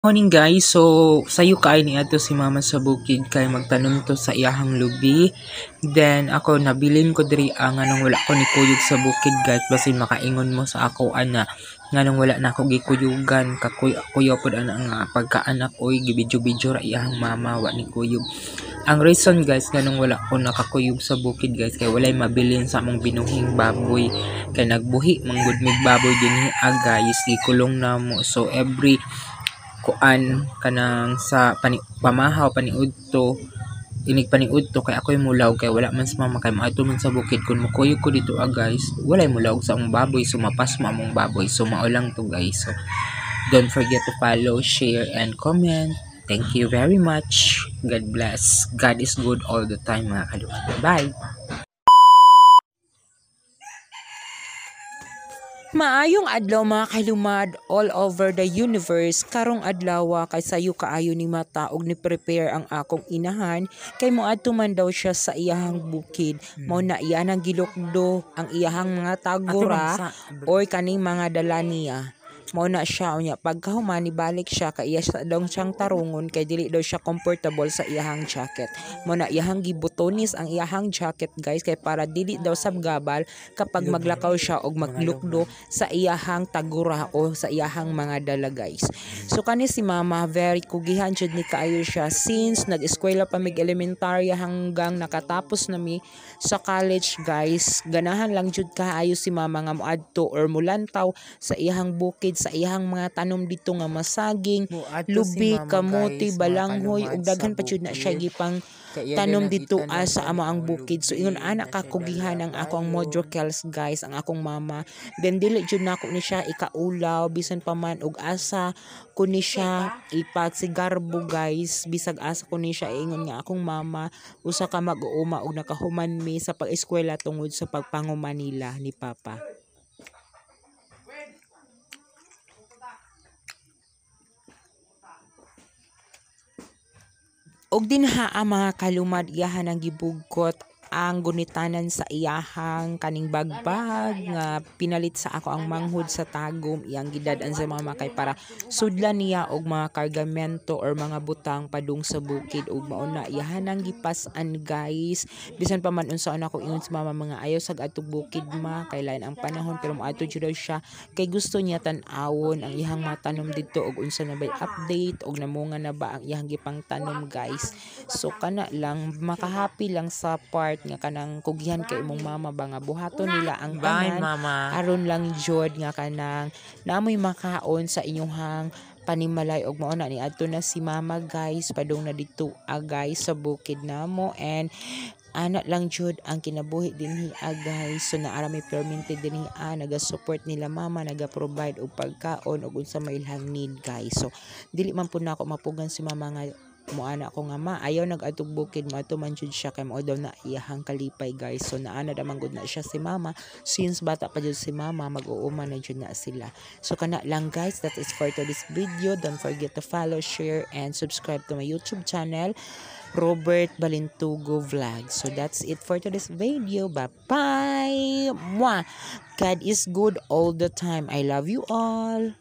Morning guys, so sayo kaay ni ato si mama sa bukid kay magtanom to sa iyahang lubi. Then ako nabilin ko diri nganong wala ko ni kuyog sa bukid guys, basin makaingon mo sa ako ana nganong wala na ako gikuyugan kuyo pod ana nga pagkaanak oy gibidyo-bidyo ra iyahang mama wa ni kuyog. Ang reason guys nganong wala ko nakakuyog sa bukid guys kay walay mabilin sa among binuhing baboy kay nagbuhi manggod mig baboy dinhi guys gikulong namo, so every kuan kanang sa pamahaw paniudto inig paniudto kay ako'y mulaw kay wala man sa mama kay maato man sa bukid kun mukuyog ko dito guys walay mulaw sa among baboy, so mapas mo among baboy, so mao lang to guys. So don't forget to follow, share and comment. Thank you very much. God bless. God is good all the time mga kalumad. Bye. Maayong adlaw mga kalumad all over the universe. Karong adlaw kay sayo kaayo ni mata og ni prepare ang akong inahan kay moadto man daw siya sa iyahang bukid. Mao na iya nang gilukdo ang iyahang mga tagura or kaning mga dala niya. Mao na siya unya pagkahuman ibalik siya kay iya sa daw siyang tarungon kay dili daw siya comfortable sa iyahang jacket. Mao na iyahang gibutonis ang iyahang jacket guys kay para dili daw sabgabal kapag maglakaw siya og maglukdo sa iyahang tagura o sa iyahang mga dala guys. So kani si mama very kugihan jud ni kaayo siya since nag-eskwela pa mig elementarya hanggang nakatapos nami sa college guys. Ganahan lang jud kaayo si mama nga moadto or mulantaw sa iyahang bukid sa iyahang mga tanom dito nga masaging, lubi, kamote, balanghoy ug daghan pa jud na siya gipang tanom dito sa amo ang bukid. So ingon anak kakugihan ang ako ang modrocels guys ang akong mama. Then dili jud nako ni siya ikaulaw bisan pa man og asa ko ni siya ipagsigarbo guys, bisag asa ko ni siya ingon nga akong mama usa ka mag-uuma og nakahuman mi sa pag-eskwela tungod sa pagpanguman nila ni papa. Og dinha mga kalumad iyahan ang gibugkot ang gunitanan sa iyahang kaning bagbag nga pinalit sa ako ang manghud sa tagom iyang gidad-an sa mama kay para sudlan niya og mga kargamento or mga butang padung sa bukid ug mao na iyahan ang gipas-an guys. Bisan pa man unsaon ako ingon sa mama mga ayaw sag atog bukid ma kay lain ang panahon pero moadto jud daw siya kay gusto niya tan-awon ang iyahang matanom didto og unsa na bay update og namunga na ba ang iyahang gipang tanom guys. So kana lang makahappy lang sa part nga kanang kugihan kay imong mama ba nga buhaton nila ang tanan aron lang jud nga kanang namoy makaon sa inyong panimalay og mao na ni adto na si mama guys padung na dito guys sa bukid namo and anak lang jud ang kinabuhi dinhi guys. So naara may permitted dinhi naga-support nila mama, naga-provide og pagkaon og unsa mailhang need guys. So dili man pud nako mapugan si mama nga moana ko nga ma ayaw nag-atog bukid maato man jud siya kay mao daw na iyahang kalipay guys. So naana damang gud na siya si mama since bata pa jud si mama mag-uuma na jud na sila. So kana lang guys, that is for today's video. Don't forget to follow, share and subscribe to my YouTube channel Robert Balintugo Vlog. So that's it for today's video. Bye bye. God is good all the time. I love you all.